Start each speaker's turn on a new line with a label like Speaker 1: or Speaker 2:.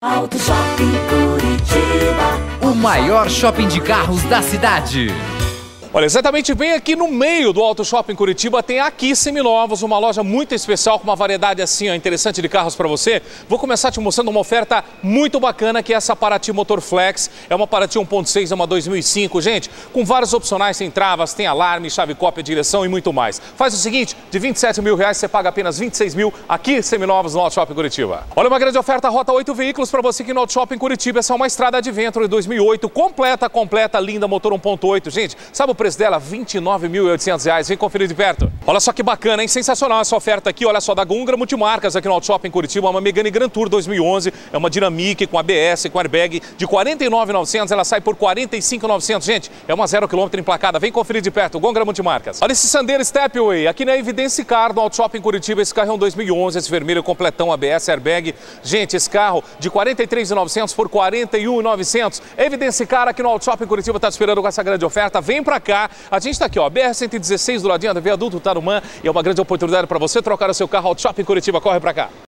Speaker 1: Auto Shopping Curitiba,
Speaker 2: o maior shopping de carros da cidade.
Speaker 3: Olha, exatamente bem aqui no meio do Auto Shopping Curitiba tem aqui Seminovos, uma loja muito especial com uma variedade assim ó, interessante de carros para você. Vou começar te mostrando uma oferta muito bacana que é essa Paraty Motor Flex. É uma Paraty 1.6, é uma 2005, gente, com vários opcionais, tem travas, tem alarme, chave cópia, direção e muito mais. Faz o seguinte, de 27 mil reais você paga apenas 26 mil aqui Seminovos no Auto Shopping Curitiba. Olha uma grande oferta, rota 8 veículos para você aqui no Auto Shopping Curitiba. Essa é uma Estrada Adventure de 2008, completa, linda, motor 1.8. Gente, sabe o preço dela? R$ 29.800. Vem conferir de perto. Olha só que bacana, hein? Sensacional essa oferta aqui. Olha só, da Gungra Multimarcas aqui no Auto Shopping Curitiba. Uma Megane Grand Tour 2011. É uma Dynamic com ABS, com airbag. De R$ 49.900, ela sai por R$ 45.900. Gente, é uma 0 km emplacada. Vem conferir de perto. Gungra Multimarcas. Olha esse Sandero Stepway. Aqui na Evidência Car, no Auto Shopping Curitiba. Esse carro é um 2011. Esse vermelho completão, ABS, airbag. Gente, esse carro de R$ 43.900 por R$ 41.900. Evidência Car aqui no Auto Shopping Curitiba está te esperando com essa grande oferta. Vem pra cá. A gente está aqui, ó, BR-116 do ladinho da Viaduto Tarumã, e é uma grande oportunidade para você trocar o seu carro. Auto Shopping Curitiba, corre para cá.